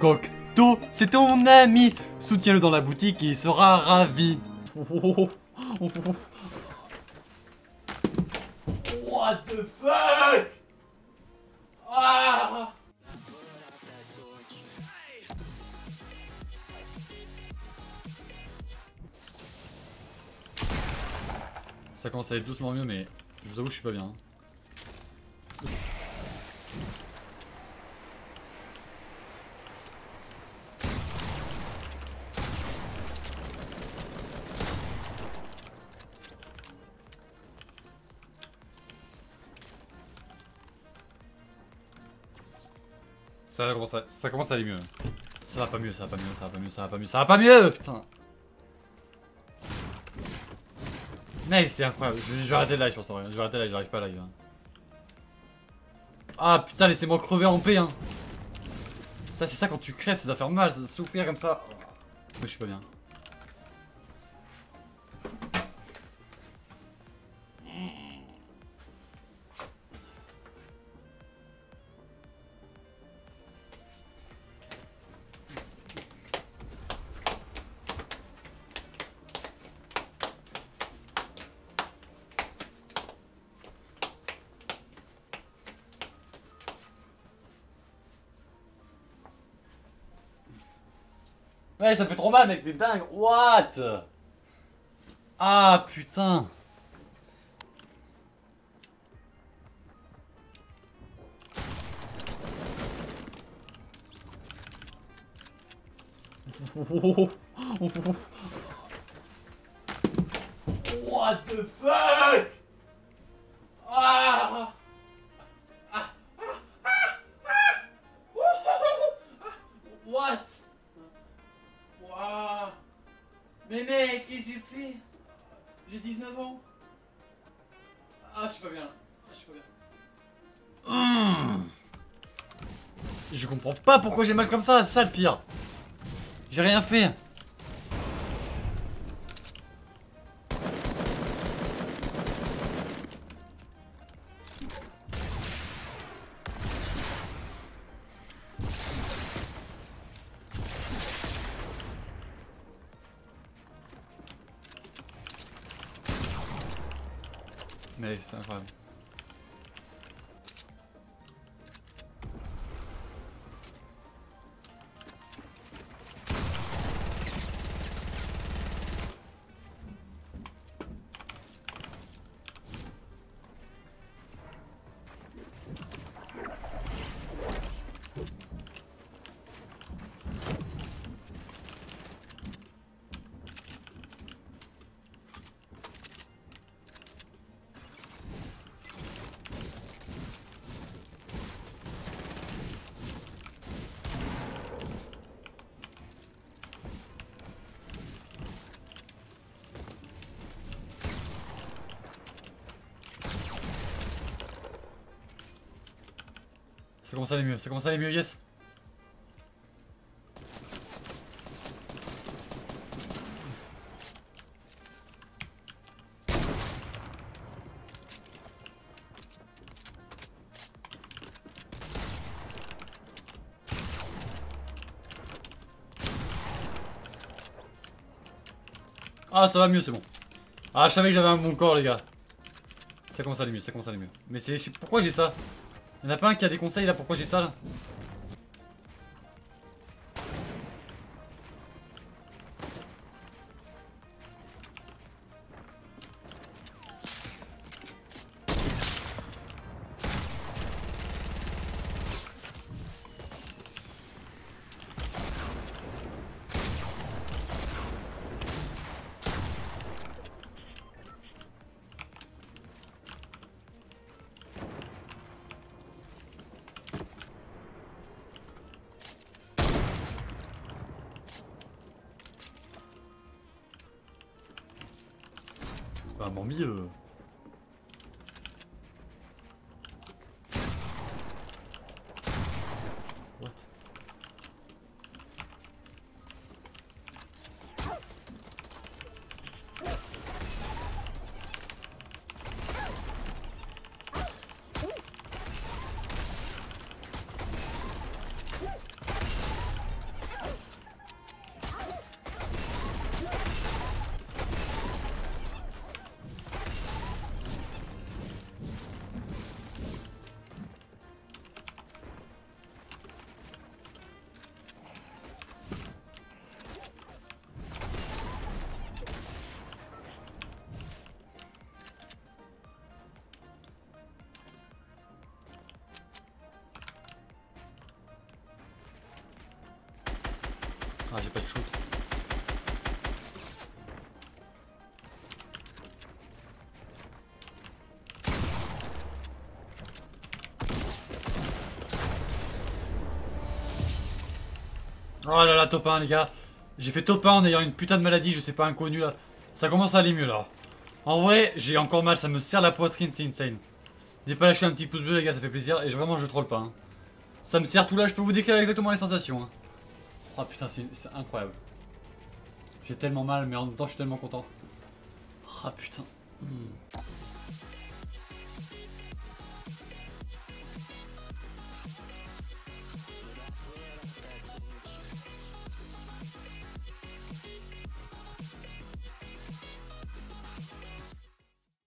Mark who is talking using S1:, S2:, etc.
S1: Cocteau, c'est ton ami. Soutiens-le dans la boutique et il sera ravi. What the fuck? Ah! Ça commence à être doucement mieux, mais je vous avoue, je suis pas bien. Ça commence à aller mieux. Ça va pas mieux, ça va pas mieux, ça va pas mieux, ça va pas mieux, ça va pas mieux, putain. Nice, c'est incroyable. Je vais arrêter le live, je pense en vrai. Je vais arrêter le live, j'arrive pas à live. Hein. Ah putain, laissez-moi crever en paix. Hein. Putain, c'est ça quand tu crèves, ça doit faire mal, ça doit souffrir comme ça. Moi, je suis pas bien. Ouais, ça fait trop mal, mec, t'es dingue. What? Ah, putain. What the fuck? Ah. What? Wow. Mais mec, qu'est-ce que j'ai fait? J'ai 19 ans. Ah, je suis pas bien là. Ah, je suis pas bien. Je comprends pas pourquoi j'ai mal comme ça, c'est ça le pire. J'ai rien fait. Mais c'est incroyable. Ça commence à aller mieux, ça commence à aller mieux, yes. Ah, ça va mieux, c'est bon. Ah, je savais que j'avais un bon corps, les gars. Ça commence à aller mieux, ça commence à aller mieux. Mais c'est... Pourquoi j'ai ça? Y'en a pas un qui a des conseils là, pourquoi j'ai ça là? Bah, mon mieux. What? Ah, j'ai pas de shoot. Oh là là, top 1 les gars. J'ai fait top 1 en ayant une putain de maladie, je sais pas, inconnue là. Ça commence à aller mieux là. En vrai, j'ai encore mal, ça me serre la poitrine, c'est insane. N'hésitez pas à lâcher un petit pouce bleu les gars, ça fait plaisir. Et vraiment, je troll pas. Hein. Ça me serre tout là, je peux vous décrire exactement les sensations. Hein. Oh putain, c'est incroyable. J'ai tellement mal, mais en même temps, je suis tellement content. Ah putain.